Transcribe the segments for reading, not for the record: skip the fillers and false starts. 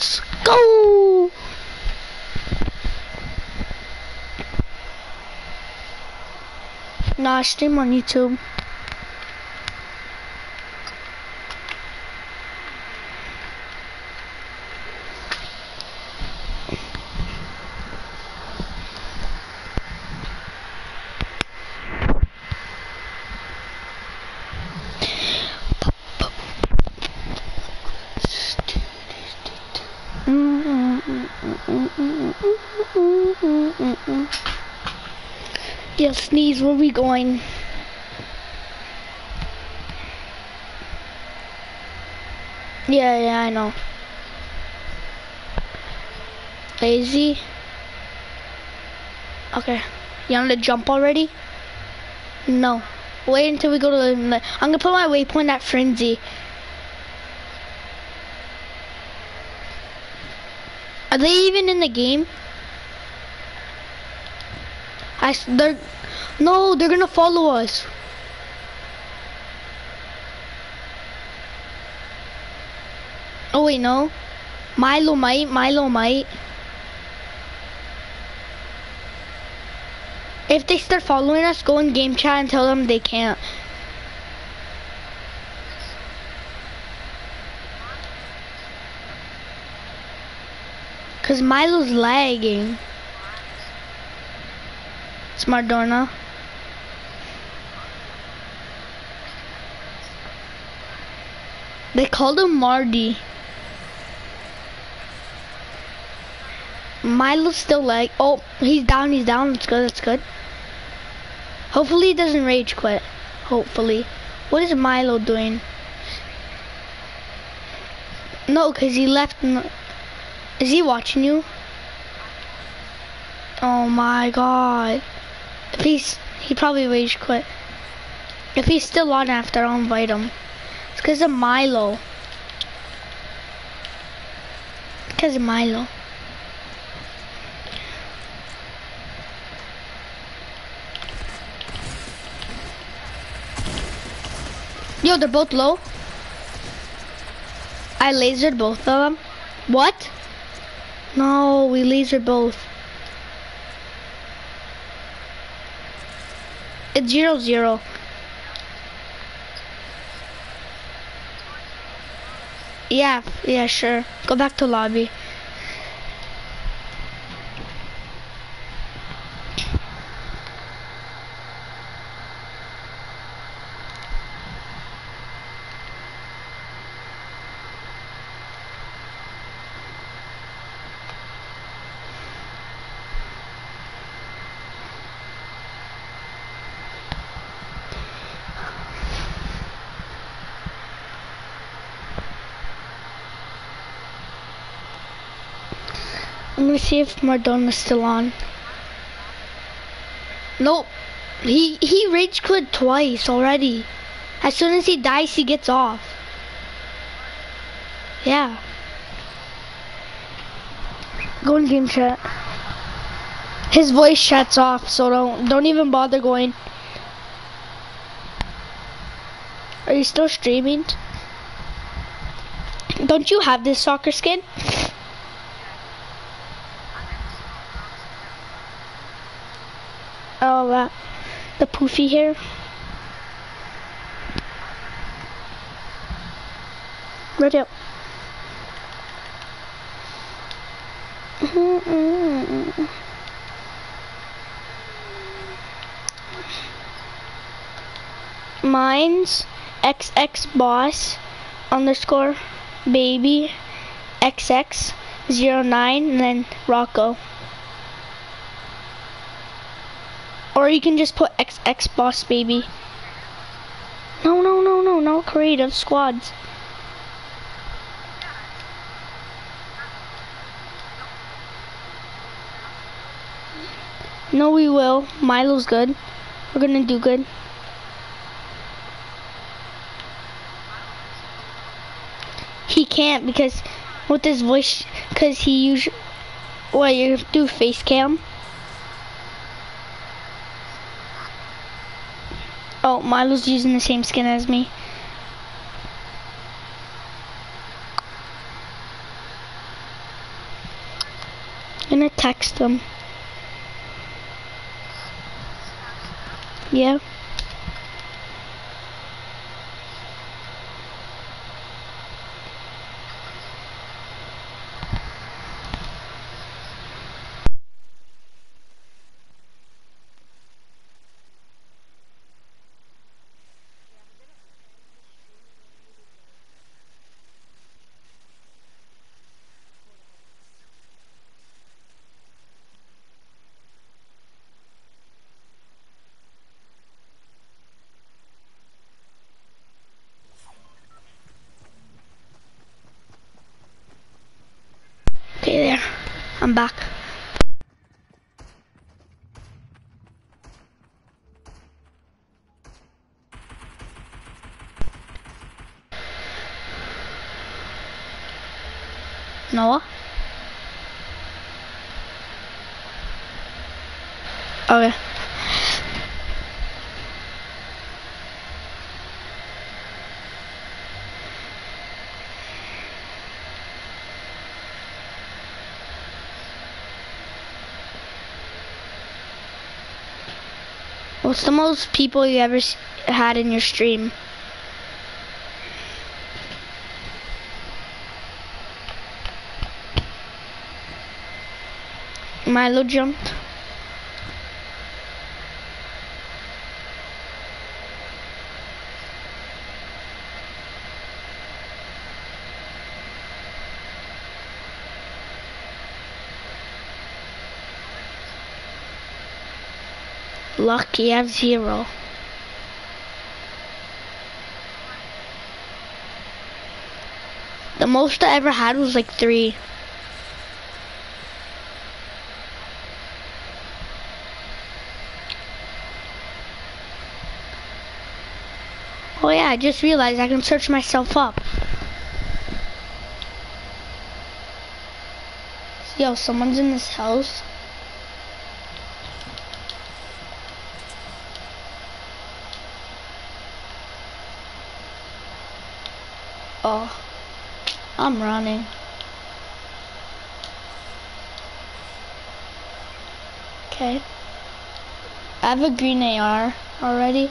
Let's go! Nah, I stream on YouTube. Yeah, Sneeze, where we going? Yeah, I know. Lazy. Okay. You want to jump already? No. Wait until we go to the... I'm gonna put my waypoint at Frenzy. Are they even in the game? No, they're gonna follow us. Oh wait, no. Milo might. If they start following us, go in game chat and tell them they can't. Cause Milo's lagging. Smart Dorna. They called him Mardy. Milo's still lag. Oh, he's down. That's good. Hopefully he doesn't rage quit. Hopefully. What is Milo doing? No, cause he left. Is he watching you? Oh my god. If he probably rage quit. If he's still on after, I'll invite him. It's cause of Milo. Because of Milo. Yo, they're both low. I lasered both of them. What? No, we lasered both. It's 0-0. Yeah, sure. Go back to lobby. I'm gonna see if Mardona's still on. Nope. He rage quit twice already. As soon as he dies, he gets off. Yeah. Go in game chat. His voice chat's off, so don't even bother going. Are you still streaming? Don't you have this soccer skin? Oh, the poofy hair. Ready up. Mine's xxboss _ baby XX09 and then Rocco. Or you can just put xxboss baby. No, creative squads. No, we will. Milo's good. We're gonna do good. He can't because with his voice, because he usually, what, you do face cam? Oh, Milo's using the same skin as me. gonna text him. Yeah. Okay, there. I'm back. Noah? Okay. What's the most people you ever had in your stream? Milo jumped. Lucky, I have 0. The most I ever had was like 3. Oh yeah, I just realized I can search myself up. Yo, someone's in this house. Oh, I'm running. Okay. I have a green AR already.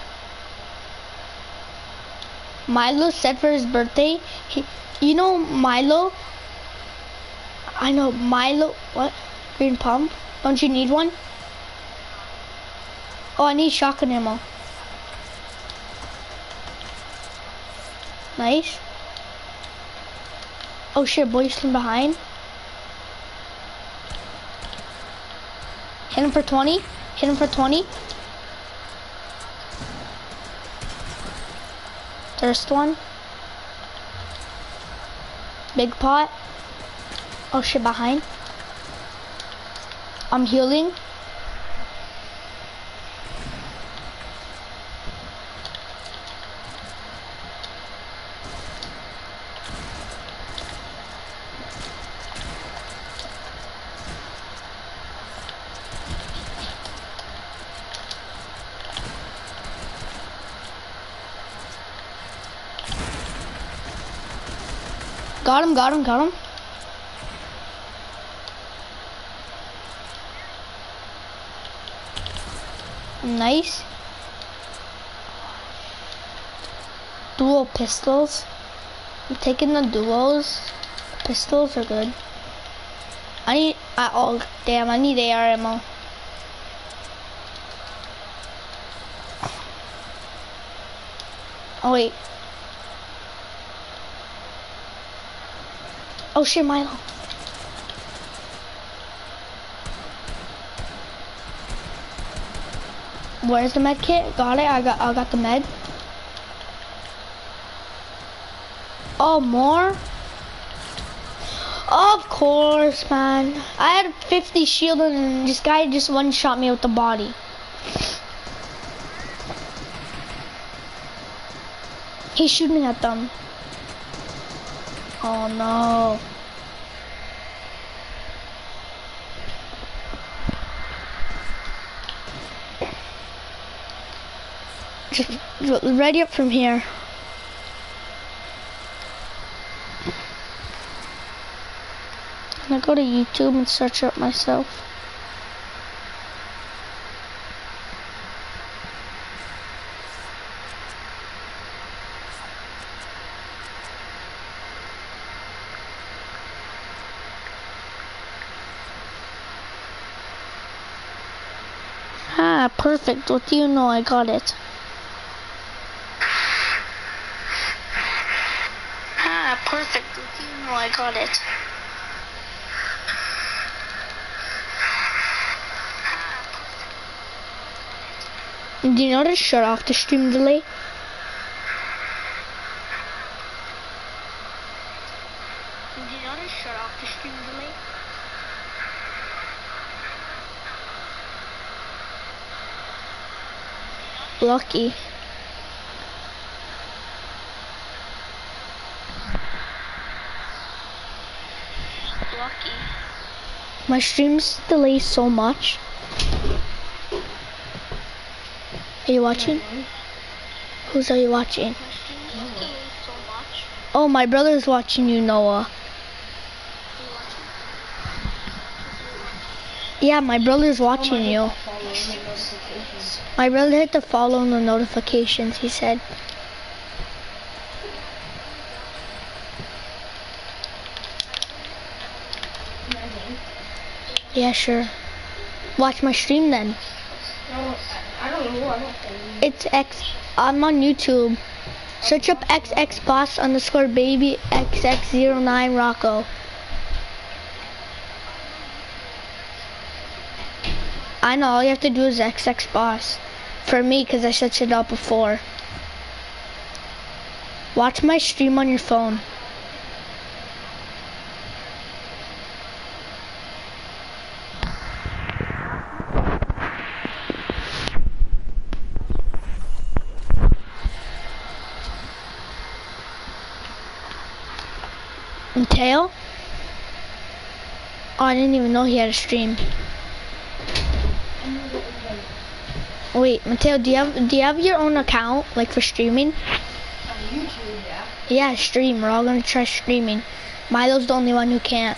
Milo said for his birthday, you know Milo? I know Milo, what? Green pump? Don't you need one? Oh, I need shotgun ammo. Nice. Oh shit, boys from behind. Hit him for 20. Hit him for 20. First one. Big pot. Oh shit, behind. I'm healing. Got him, got him, got him. Nice. Dual pistols. I'm taking the duos. Pistols are good. Oh damn, I need AR ammo. Oh wait. Oh shit, Milo. Where's the med kit? Got it. I got the med. Oh, more? Of course, man. I had 50 shield and this guy just one-shot me with the body. He's shooting at them. Oh no. Just ready up from here. I'm gonna go to YouTube and search up myself. Ah, perfect. What do you know? I got it. Ah, perfect. What do you know? I got it. Do you know to shut off the stream delay? Do you know to shut off the stream delay? Lucky. Lucky. My streams delay so much. Are you watching? Who's are you watching? Oh, my brother's watching you, Noah. Yeah, my brother's watching you. My brother hit the follow on the notifications, he said. Yeah, sure. Watch my stream then. I don't know. It's X. I'm on YouTube. Search up xxboss_baby xx09 Rocco. I know, all you have to do is xxboss. For me, because I searched it up before. Watch my stream on your phone. Mateo? Oh, I didn't even know he had a stream. Wait, Mateo, do you have your own account, like for streaming? On YouTube, yeah. Yeah, stream. We're all gonna try streaming. Milo's the only one who can't.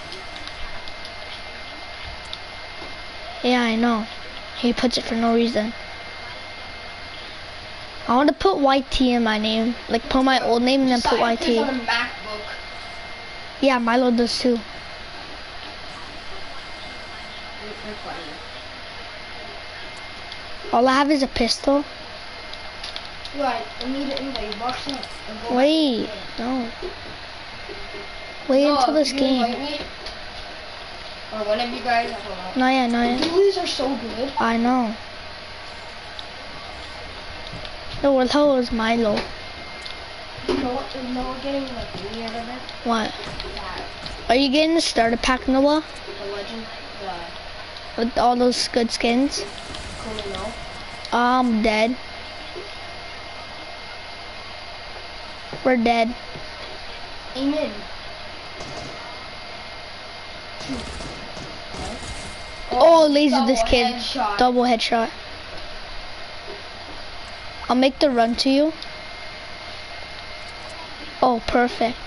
Yeah, I know. He puts it for no reason. I want to put YT in my name, like put my old name and then put Science is on YT. a MacBook. Yeah, Milo does too. They're funny. All I have is a pistol. Right, I need to invite Boxing. Wait, no. Wait until this you game. invite me? Or one of you guys? I don't know. No, yeah, no, yeah. Dualies are so good. I know. No, what the hell is Milo? You know what? You know, getting like weird of it. What? That Are you getting the starter pack, Noah? the legend, With all those good skins? cool, no. I'm dead. We're dead. Amen. Oh, laser this double kid. headshot. Double headshot. I'll make the run to you. Oh, perfect.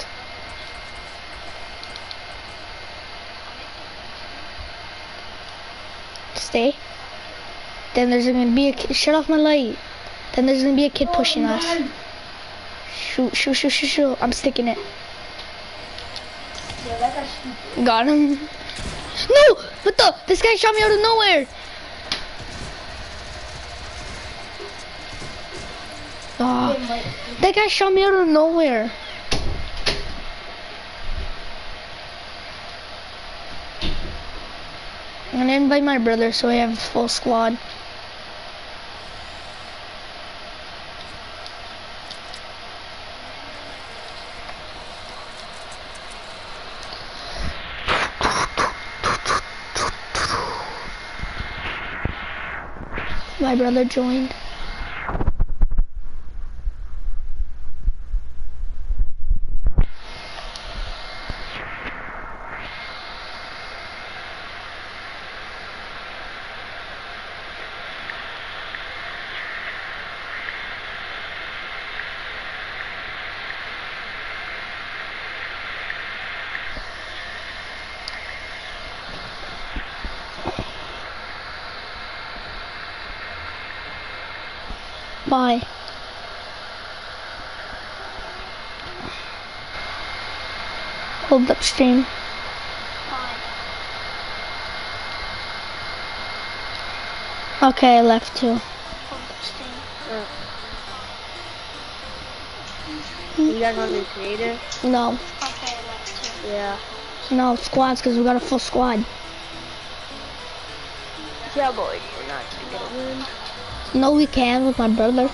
Stay. Then there's gonna be a kid. Shut off my light. Then there's gonna be a kid pushing us. man. Shoot, shoot, shoot, shoot, shoot. I'm sticking it. Yeah, that guy's stupid. Got him. No! What the? This guy shot me out of nowhere. Oh, that guy shot me out of nowhere. I'm gonna invite my brother so we have a full squad. My brother joined. Bye. Hold up stream. Okay, I left too. You guys want to be creative? No. Yeah. No, squads, because we got a full squad. Yeah, boy, you're not gonna get a win. No, we can with my brother.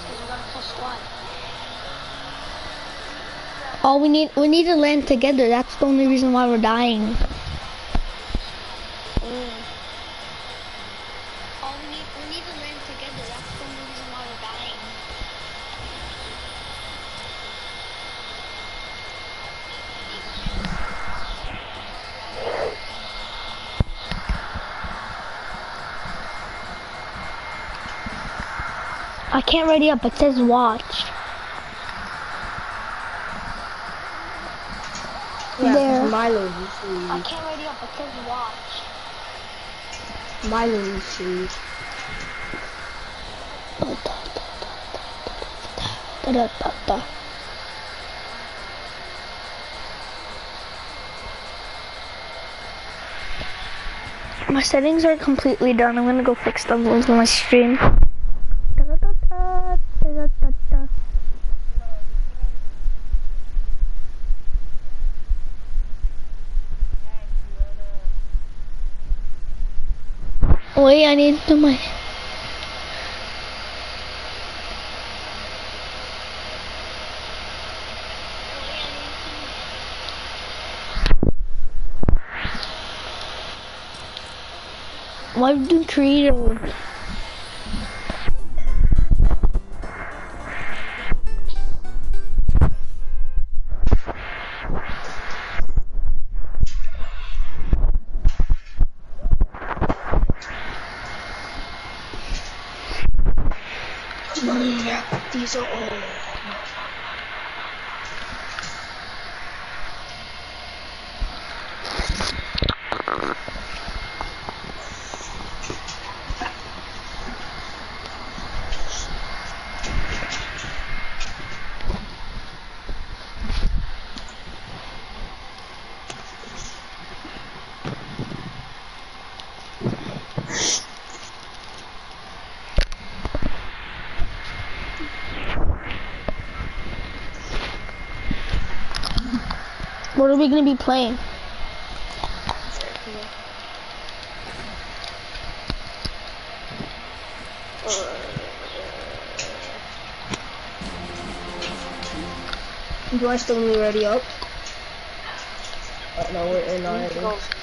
Oh, we need to land together. That's the only reason why we're dying. Oh, we need to land together. That's the only reason why we're dying. I can't ready up. It says watch. Yeah, There. Milo, I can't ready up. It says watch. Milo, you see. My settings are completely done. I'm gonna go fix them with my stream. Wait, I need to do my... Why do you creative? These are all. What are we gonna be playing? Do I still need ready up? No, we're in already.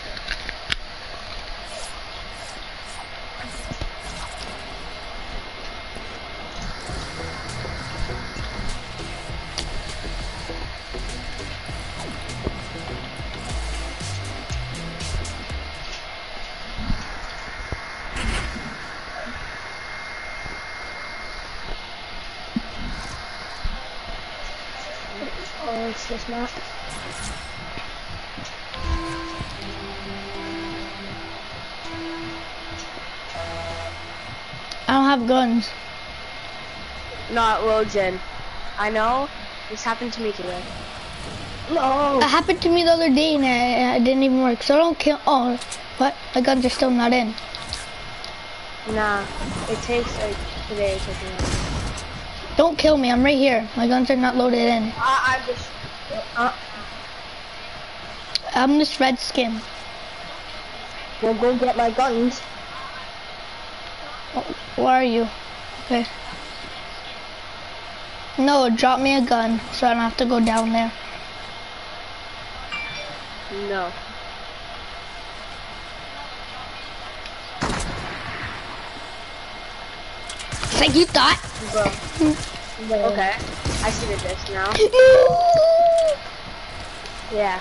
Oh, it's just not. I don't have guns. Not loads in. I know. This happened to me today. No. It happened to me the other day and it didn't even work. So don't kill. Oh, what? My guns are still not in. Nah. It takes like today to do it. Don't kill me. I'm right here. My guns are not loaded in. I just. I'm this red skin. Well, go get my guns. Oh, where are you? Okay. No, drop me a gun so I don't have to go down there. No. It's like you thought. Bro. Okay. I see the disc now. Yeah.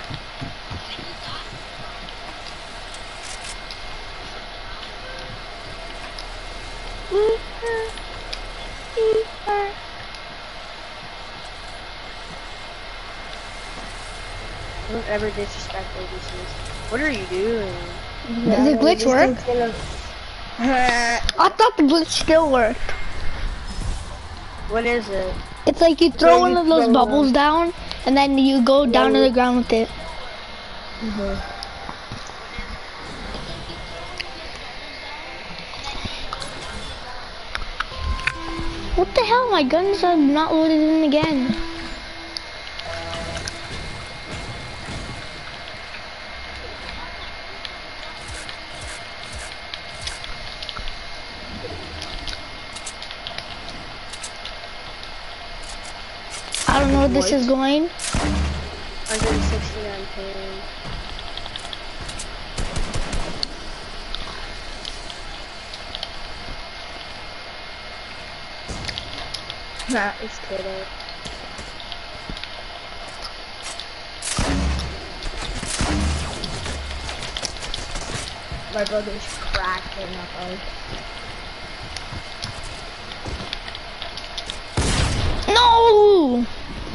Don't ever disrespect ABCs. What are you doing? Does the glitch work? I thought the glitch still worked. What is it? It's like you throw one of those throw bubbles down, and then you go down to the ground with it. What the hell? My guns are not loaded in again. I don't know where this is going. 169 ping. Nah, it's kidding. My brother's cracking up. No!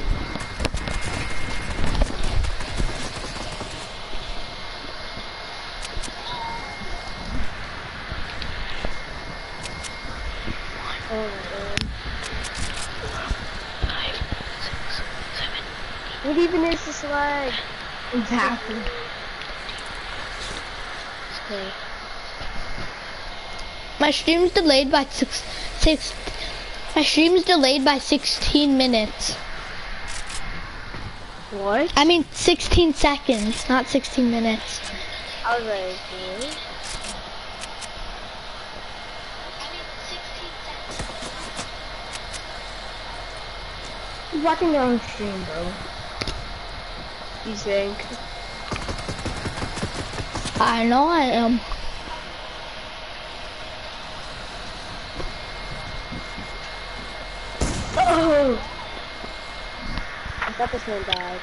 Oh my god. What even is this lag? Exactly. Okay. My stream's delayed by my stream's delayed by 16 minutes. What? I mean 16 seconds, not 16 minutes. I was like, what? He's watching their own stream, bro. You think? I know I am. Oh! I thought this man died.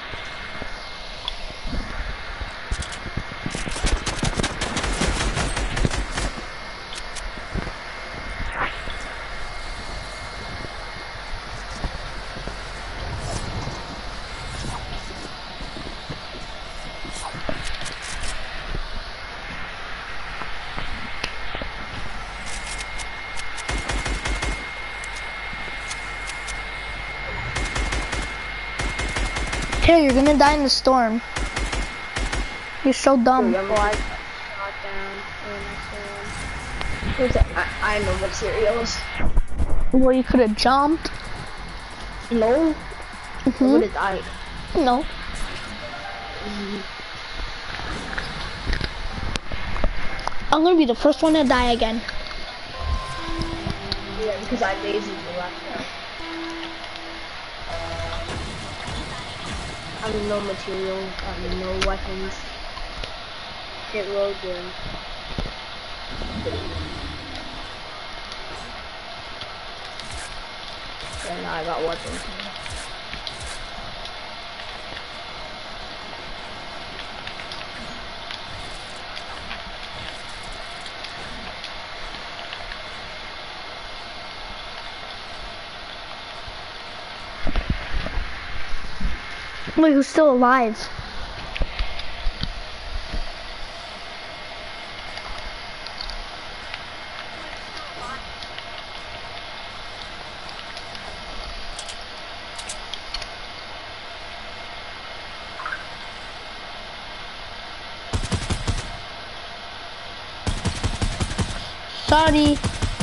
Here, you're gonna die in the storm. You're so dumb. Oh, I got down. I know materials. Well, you could have jumped. No. I would have died. No. I'm gonna be the first one to die again. Yeah, because I lazy the last time. I have no materials, I have no weapons. Get Logan. Yeah, now I got weapons. Wait, who's still alive? Sorry.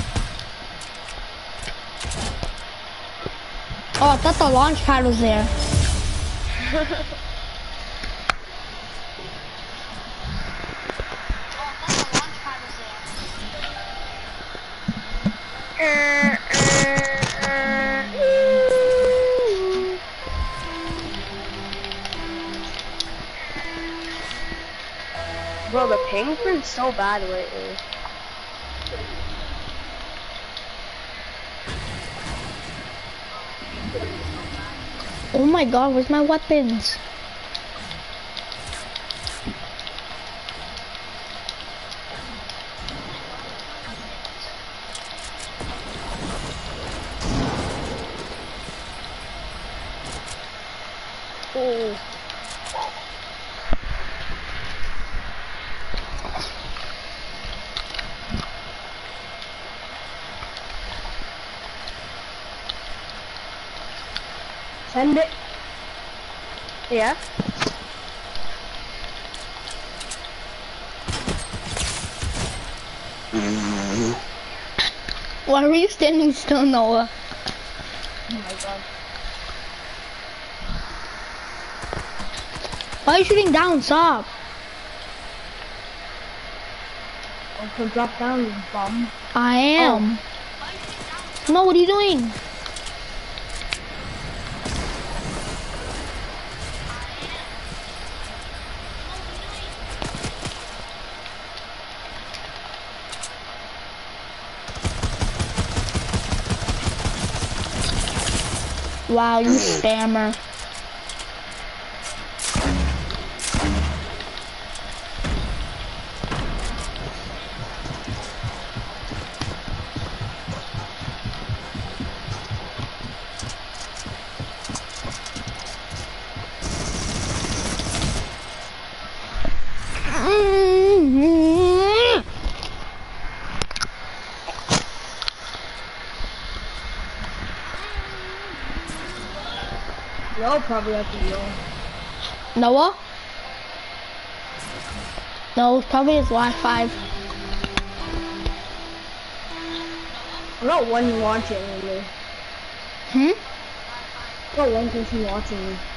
Oh, I thought the launch pad was there. Bro, the ping's been so bad lately. Oh my god, where's my weapons? Oh. Send it. Yeah. Why were you standing still, Noah? Oh my god. Why are you shooting down? Stop. Also drop down, you bum. I am. No, what are you doing? Wow, you spammer. You'll probably have to go. Noah? No, it's probably his Wi-Fi. I'm not one watching me. Hmm? I'm not one person watching me.